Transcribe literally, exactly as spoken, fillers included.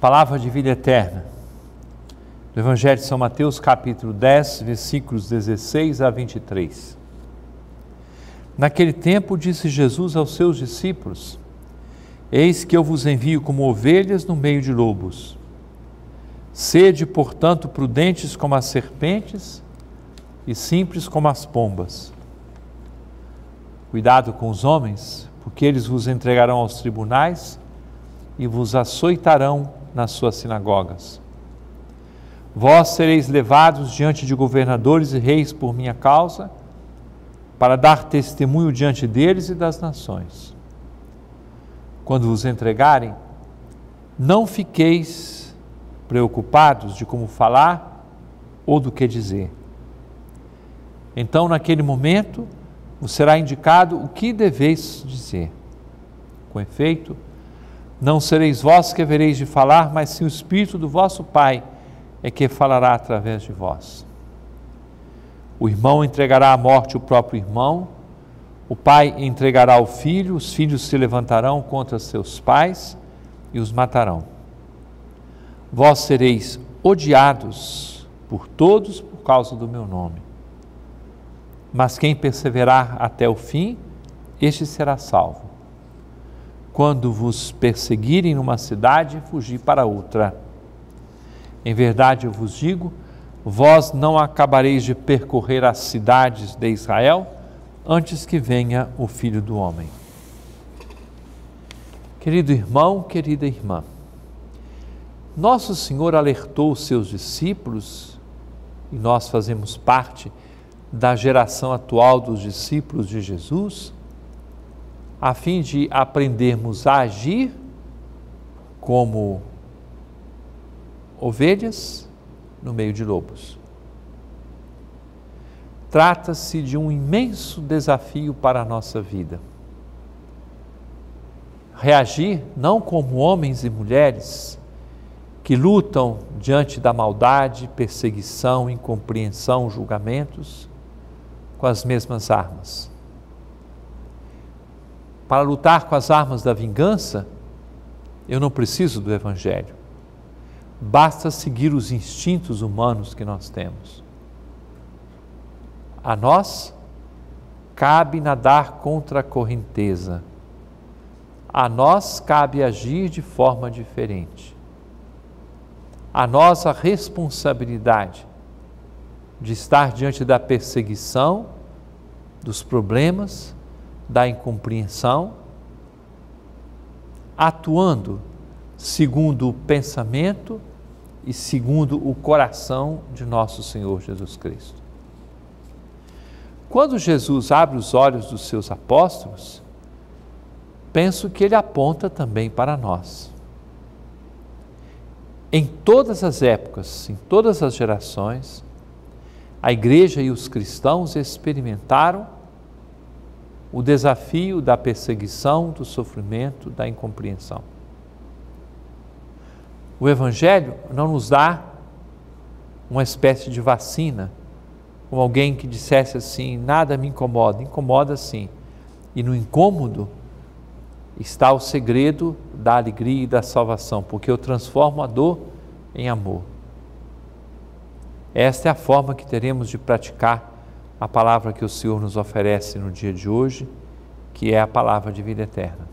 Palavra de vida eterna, do Evangelho de São Mateus, capítulo dez, versículos dezesseis a vinte e três. Naquele tempo disse Jesus aos seus discípulos: Eis que eu vos envio como ovelhas no meio de lobos. Sede, portanto, prudentes como as serpentes e simples como as pombas. Cuidado com os homens, porque eles vos entregarão aos tribunais e vos açoitarão nas suas sinagogas. Vós sereis levados diante de governadores e reis por minha causa, para dar testemunho diante deles e das nações. Quando vos entregarem, não fiqueis preocupados de como falar ou do que dizer. Então, naquele momento, vos será indicado o que deveis dizer. Com efeito, não sereis vós que havereis de falar, mas sim o Espírito do vosso Pai é que falará através de vós. O irmão entregará à morte o próprio irmão, o pai entregará ao filho, os filhos se levantarão contra seus pais e os matarão. Vós sereis odiados por todos por causa do meu nome. Mas quem perseverar até o fim, este será salvo. Quando vos perseguirem numa cidade, fugi para outra. Em verdade eu vos digo, vós não acabareis de percorrer as cidades de Israel antes que venha o Filho do Homem. Querido irmão, querida irmã, Nosso Senhor alertou os seus discípulos, e nós fazemos parte da geração atual dos discípulos de Jesus, a fim de aprendermos a agir como ovelhas no meio de lobos. Trata-se de um imenso desafio para a nossa vida. Reagir não como homens e mulheres que lutam diante da maldade, perseguição, incompreensão, julgamentos, com as mesmas armas. Para lutar com as armas da vingança, eu não preciso do Evangelho. Basta seguir os instintos humanos que nós temos. A nós cabe nadar contra a correnteza. A nós cabe agir de forma diferente. A nós a responsabilidade de estar diante da perseguição, dos problemas, da incompreensão, atuando segundo o pensamento e segundo o coração de nosso Senhor Jesus Cristo. Quando Jesus abre os olhos dos seus apóstolos, penso que ele aponta também para nós. Em todas as épocas, em todas as gerações, a igreja e os cristãos experimentaram o desafio da perseguição, do sofrimento, da incompreensão. O Evangelho não nos dá uma espécie de vacina, como alguém que dissesse assim, nada me incomoda, incomoda sim. E no incômodo está o segredo da alegria e da salvação, porque eu transformo a dor em amor. Esta é a forma que teremos de praticar a palavra que o Senhor nos oferece no dia de hoje, que é a palavra de vida eterna.